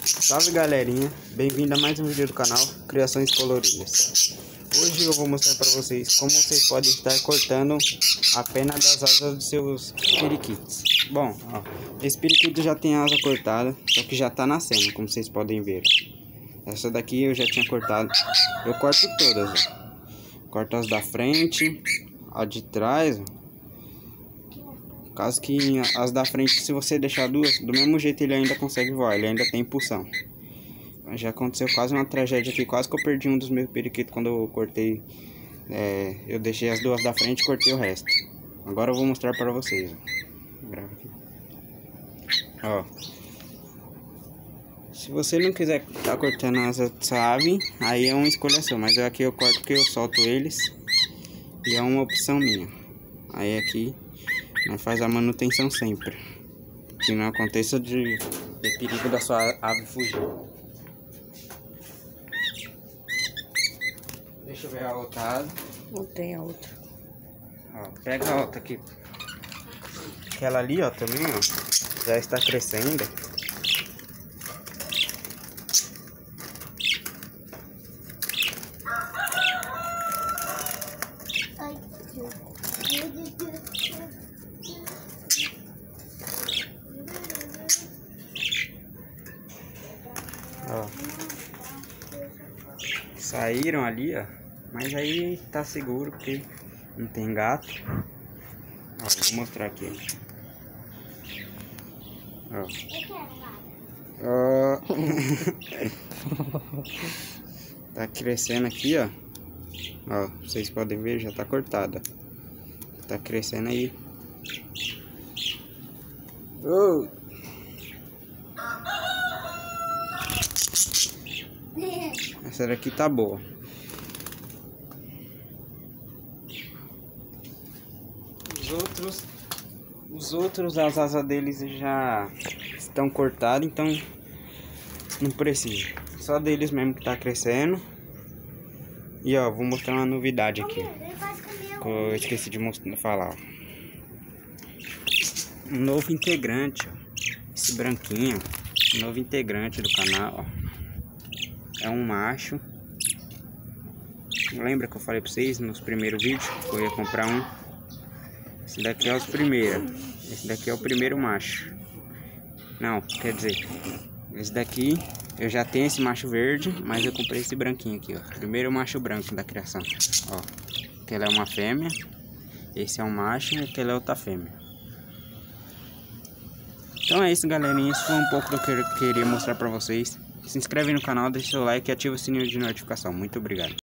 Salve galerinha, bem-vindo a mais um vídeo do canal Criações Coloridas. Hoje eu vou mostrar para vocês como vocês podem estar cortando a pena das asas dos seus periquitos. Bom, ó, esse periquito já tem a asa cortada, só que já tá nascendo, como vocês podem ver. Essa daqui eu já tinha cortado, eu corto todas, ó. Corto as da frente, a de trás, ó. Caso que as da frente, se você deixar duas, do mesmo jeito ele ainda consegue voar, ele ainda tem impulsão. Já aconteceu quase uma tragédia aqui, quase que eu perdi um dos meus periquitos quando eu cortei. Eu deixei as duas da frente e cortei o resto. Agora eu vou mostrar para vocês. Grava aqui. Ó. Se você não quiser estar cortando asa suave, aí é uma escolha sua, mas aqui eu corto porque eu solto eles e é uma opção minha. Aí aqui nós faz a manutenção sempre, que não aconteça de ter perigo da sua ave fugir. Deixa eu ver a outra asa. Não tem a outra. Ó, pega a outra aqui. Aquela ali, ó, também, ó, já está crescendo. Ó, saíram ali, ó, mas aí tá seguro porque não tem gato. Ó, vou mostrar aqui. Ó. Ó. Tá crescendo aqui, ó. Ó, vocês podem ver, já tá cortada. Tá crescendo aí. Oh. Essa daqui tá boa. Os outros, as asas deles já estão cortadas, então não precisa. Só deles mesmo que tá crescendo. E ó, vou mostrar uma novidade aqui que eu esqueci de falar. Um novo integrante, ó. Esse branquinho, um novo integrante do canal, ó. É um macho. Lembra que eu falei pra vocês nos primeiros vídeos que eu ia comprar um? Esse daqui é os primeiros. Esse daqui é o primeiro macho. Não, quer dizer, esse daqui eu já tenho esse macho verde, mas eu comprei esse branquinho aqui, ó. Primeiro macho branco da criação. Ó, aquela é uma fêmea. Esse é um macho e aquela é outra fêmea. Então é isso, galerinha. Isso foi um pouco do que eu queria mostrar pra vocês. Se inscreve no canal, deixa seu like e ativa o sininho de notificação. Muito obrigado.